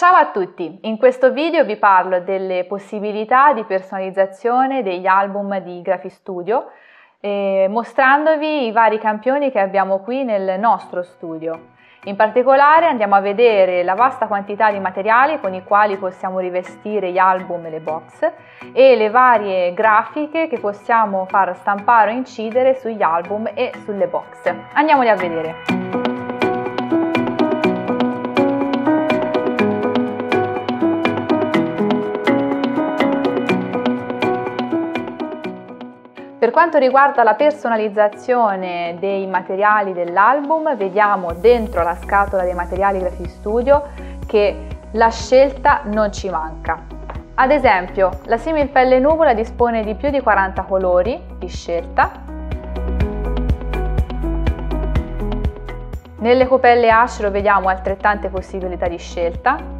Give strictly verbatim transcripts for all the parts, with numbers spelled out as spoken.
Ciao a tutti! In questo video vi parlo delle possibilità di personalizzazione degli album di Graphistudio, eh, mostrandovi i vari campioni che abbiamo qui nel nostro studio. In particolare andiamo a vedere la vasta quantità di materiali con i quali possiamo rivestire gli album e le box e le varie grafiche che possiamo far stampare o incidere sugli album e sulle box. Andiamoli a vedere! Per quanto riguarda la personalizzazione dei materiali dell'album, vediamo dentro la scatola dei materiali Graphistudio che la scelta non ci manca. Ad esempio, la similpelle nuvola dispone di più di quaranta colori di scelta. Nelle copelle acero vediamo altrettante possibilità di scelta.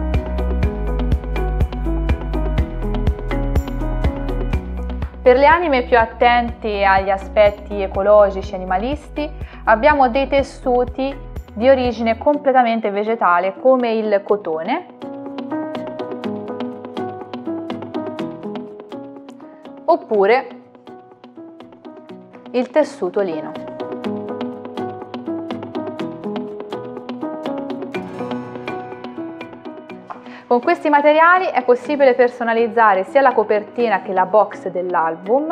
Per le anime più attenti agli aspetti ecologici e animalisti abbiamo dei tessuti di origine completamente vegetale come il cotone oppure il tessuto lino. Con questi materiali è possibile personalizzare sia la copertina che la box dell'album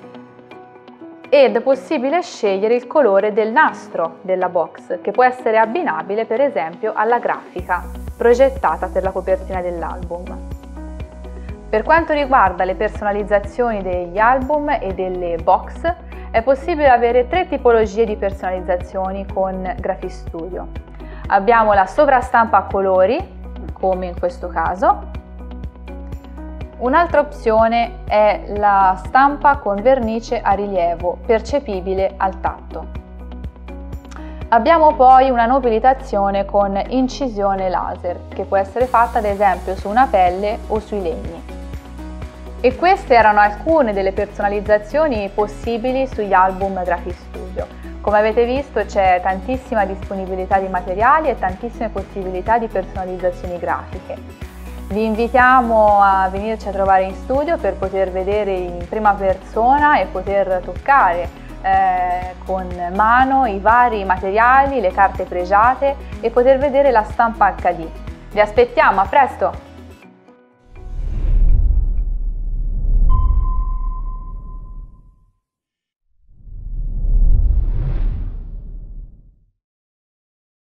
ed è possibile scegliere il colore del nastro della box, che può essere abbinabile per esempio alla grafica progettata per la copertina dell'album. Per quanto riguarda le personalizzazioni degli album e delle box, è possibile avere tre tipologie di personalizzazioni con Graphistudio. Abbiamo la sovrastampa a colori, come in questo caso. Un'altra opzione è la stampa con vernice a rilievo percepibile al tatto. Abbiamo poi una nobilitazione con incisione laser che può essere fatta ad esempio su una pelle o sui legni. E queste erano alcune delle personalizzazioni possibili sugli album Graphistudio. Come avete visto c'è tantissima disponibilità di materiali e tantissime possibilità di personalizzazioni grafiche. Vi invitiamo a venirci a trovare in studio per poter vedere in prima persona e poter toccare eh, con mano i vari materiali, le carte pregiate e poter vedere la stampa acca di. Vi aspettiamo, a presto!